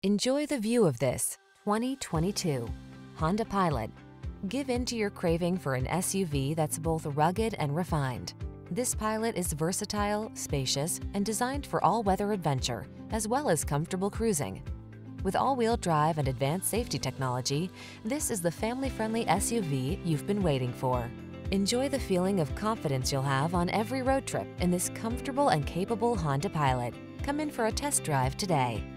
Enjoy the view of this 2022 Honda Pilot. Give in to your craving for an SUV that's both rugged and refined. This Pilot is versatile, spacious, and designed for all-weather adventure, as well as comfortable cruising. With all-wheel drive and advanced safety technology, this is the family-friendly SUV you've been waiting for. Enjoy the feeling of confidence you'll have on every road trip in this comfortable and capable Honda Pilot. Come in for a test drive today.